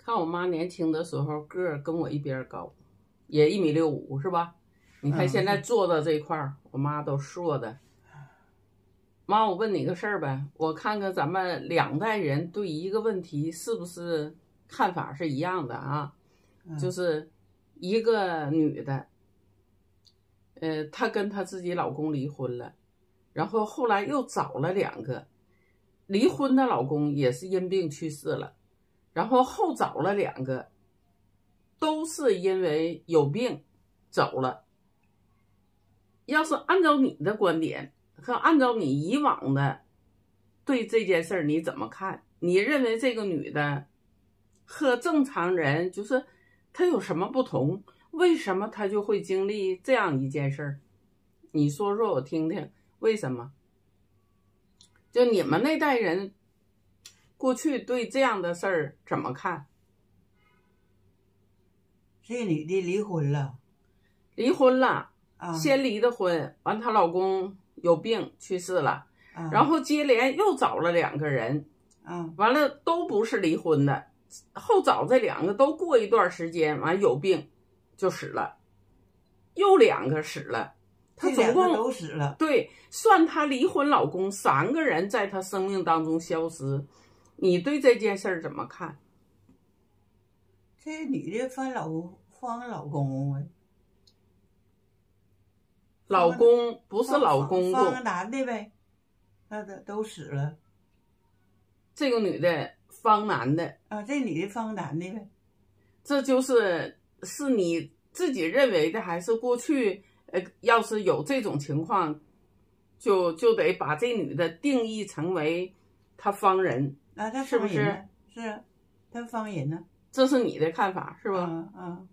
看我妈年轻的时候个儿跟我一边高，也1.65米是吧？你看现在坐到这一块儿，我妈都硕的。妈，我问你个事儿呗，我看看咱们两代人对一个问题是不是看法是一样的啊？就是一个女的，她跟她自己老公离婚了，然后后来又找了2个，离婚的老公也是因病去世了，然后后找了2个，都是因为有病走了。要是按照你的观点和按照你以往的对这件事儿你怎么看？你认为这个女的和正常人就是她有什么不同？为什么她就会经历这样一件事儿？你说说我听听，为什么？就你们那代人过去对这样的事儿怎么看？ 这个女的离婚了， 离婚了，先离的婚，完她老公有病去世了，然后接连又找了2个人，完了都不是离婚的，后找这2个都过一段时间，完有病就死了，又2个死了，她总共都死了。 对，算她离婚老公3个人在她生命当中消失，你对这件事儿怎么看？ 这女的放老公啊， 老公不是老公公， 放男的呗，那都死了。 这个女的放男的啊，这女的放男的呗。 这是你自己认为的，还是过去要是有这种情况，就得把这女的定义成为她放人啊？她是不是？ 是啊，她放人呢。 这是你的看法是吧？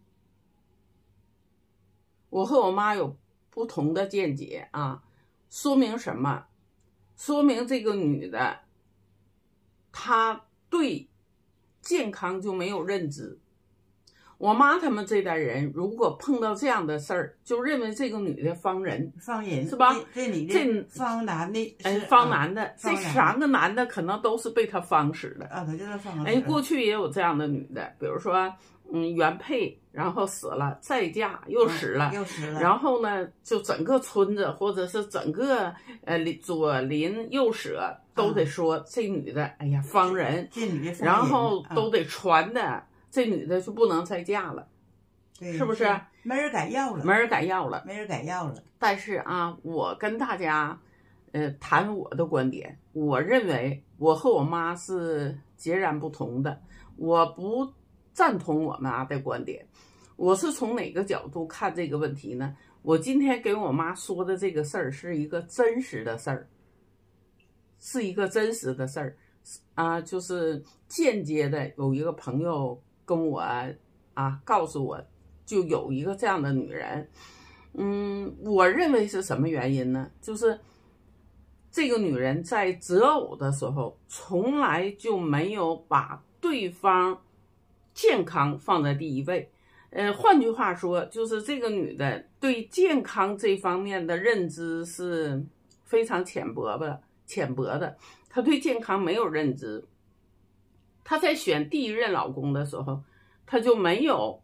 我和我妈有不同的见解啊，说明什么？说明这个女的她对健康就没有认知。我妈他们这代人如果碰到这样的事儿，就认为这个女的放人是吧？ 这女的放男的， 放男的，这3个男的可能都是被她放死的啊，他就是放。 过去也有这样的女的，比如说原配然后死了，再嫁又死了，然后呢就整个村子或者是整个左邻右舍都得说这女的哎呀放人， 这女的放人， 然后都得传的。这女的就不能再嫁了，是不是？ 没人敢要了， 没人敢要了， 没人敢要了。 但是啊，我跟大家，谈我的观点，我认为我和我妈是截然不同的，我不赞同我妈的观点。我是从哪个角度看这个问题呢？我今天给我妈说的这个事儿是一个真实的事儿，是一个真实的事儿啊，就是间接的有一个朋友跟我告诉我，就有一个这样的女人。我认为是什么原因呢？就是这个女人在择偶的时候从来就没有把对方健康放在第一位。换句话说，就是这个女的对健康这方面的认知是非常浅薄的，她对健康没有认知。她在选第1任老公的时候，她就没有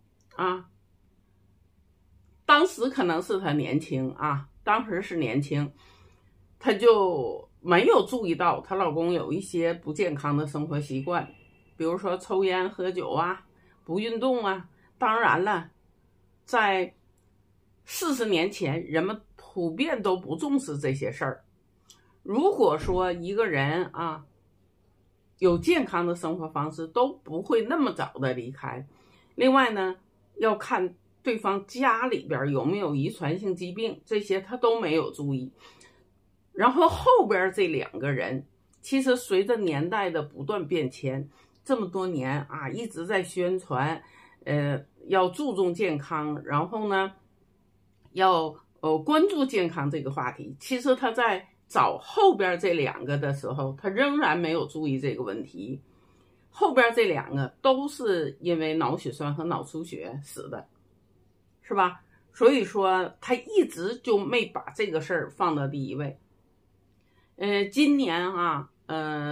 当时可能是她年轻当时是年轻，她就没有注意到她老公有一些不健康的生活习惯，比如说抽烟喝酒不运动当然了，在40年前人们普遍都不重视这些事儿。如果说一个人有健康的生活方式，都不会那么早的离开。另外呢，要看对方家里边有没有遗传性疾病，这些他都没有注意。然后后边这2个人，其实随着年代的不断变迁，这么多年一直在宣传要注重健康，然后呢要关注健康这个话题。其实他在找后边这2个的时候，他仍然没有注意这个问题。后边这2个都是因为脑血栓和脑出血死的，是吧？所以说他一直就没把这个事儿放到第一位。今年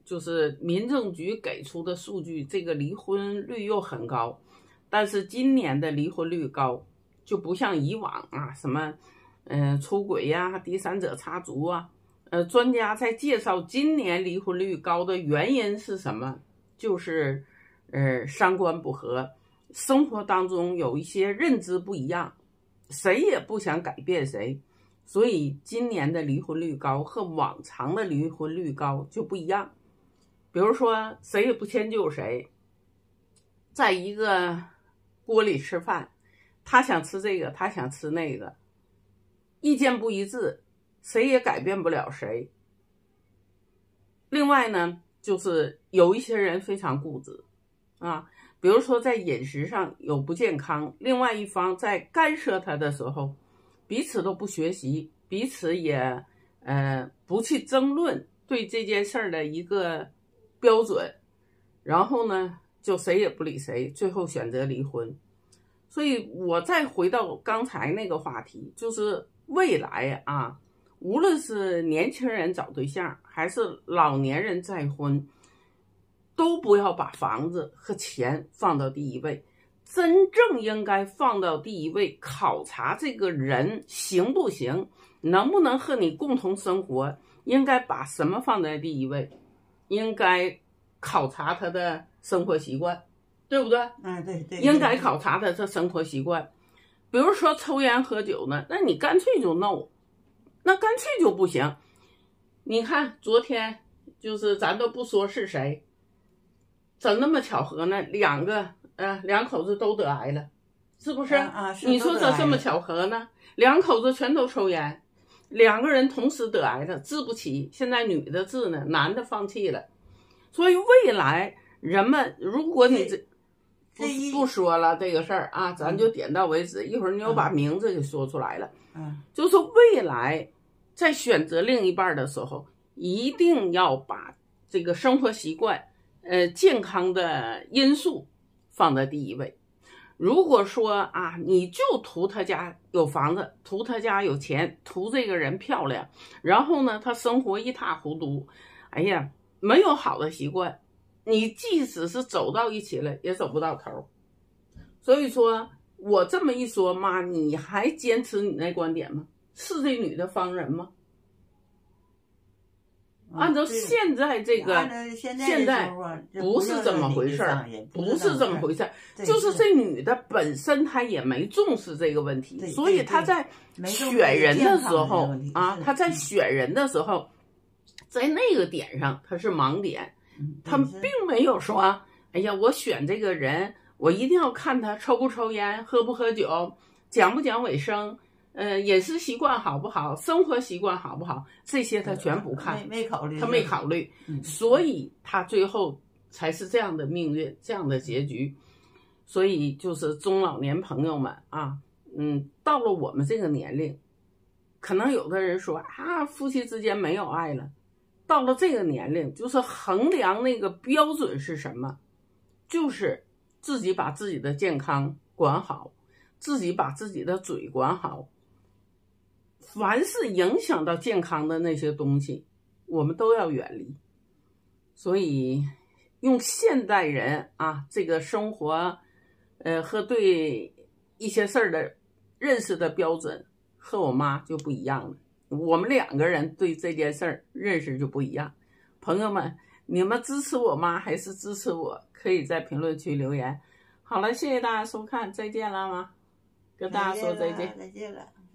就是民政局给出的数据，这个离婚率又很高，但是今年的离婚率高，就不像以往啊，什么出轨呀、第三者插足啊。专家在介绍今年离婚率高的原因是什么？就是三观不合，生活当中有一些认知不一样，谁也不想改变谁，所以今年的离婚率高和往常的离婚率高就不一样。比如说谁也不迁就谁，在一个锅里吃饭，他想吃这个，他想吃那个，意见不一致，谁也改变不了谁。另外呢，就是有一些人非常固执啊，比如说在饮食上有不健康，另外一方在干涉他的时候，彼此都不学习，彼此也不去争论对这件事儿的一个标准，然后呢就谁也不理谁，最后选择离婚。所以我再回到刚才那个话题，就是未来啊，无论是年轻人找对象还是老年人再婚，都不要把房子和钱放到第一位，真正应该放到第一位，考察这个人行不行，能不能和你共同生活，应该把什么放在第一位，应该考察他的生活习惯，对不对？ 对， 应该考察他的生活习惯。比如说抽烟喝酒呢，那你干脆就 no， 那干脆就不行。你看昨天就是咱都不说是谁，怎那么巧合呢？两口子都得癌了，是不是？你说这么巧合呢？两口子全都抽烟，两个人同时得癌了，治不起。现在女的治呢，男的放弃了。所以未来人们，如果你不说了这个事儿啊，咱就点到为止。一会儿你又把名字给说出来了。就是未来在选择另一半的时候，一定要把这个生活习惯、健康的因素放在第一位。如果说啊，你就图他家有房子，图他家有钱，图这个人漂亮，然后呢，他生活一塌糊涂，哎呀，没有好的习惯，你即使是走到一起了，也走不到头。所以说我这么一说，妈，你还坚持你那观点吗？是这女的方人吗？按照现在这个，现在不是这么回事儿，不是这么回事儿，就是这女的本身她也没重视这个问题，所以她在选人的时候啊，她在选人的时候，在那个点上她是盲点，她并没有说，哎呀，我选这个人，我一定要看他抽不抽烟，喝不喝酒，讲不讲卫生。饮食习惯好不好，生活习惯好不好，这些他全不看， 没考虑， 他没考虑，所以他最后才是这样的命运，这样的结局。所以就是中老年朋友们啊，到了我们这个年龄，可能有的人说啊，夫妻之间没有爱了。到了这个年龄，就是衡量那个标准是什么，就是自己把自己的健康管好，自己把自己的嘴管好。凡是影响到健康的那些东西，我们都要远离。所以用现代人啊这个生活和对一些事儿的认识的标准和我妈就不一样了。我们两个人对这件事儿认识就不一样。朋友们，你们支持我妈还是支持我？可以在评论区留言。好了，谢谢大家收看，再见了吗？跟大家说再见。 再见了。